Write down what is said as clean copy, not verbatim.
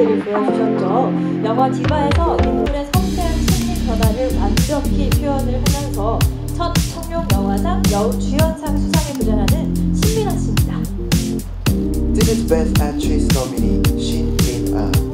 모습을 보여주셨죠. 영화 디바에서 인물의 섬세한 심리 변화를 완벽히 표현을 하면서 첫 청룡 영화상 여우주연상 수상에 도전하는 신민아 씨입니다. This is Best Actress nominee Shin Min-ah.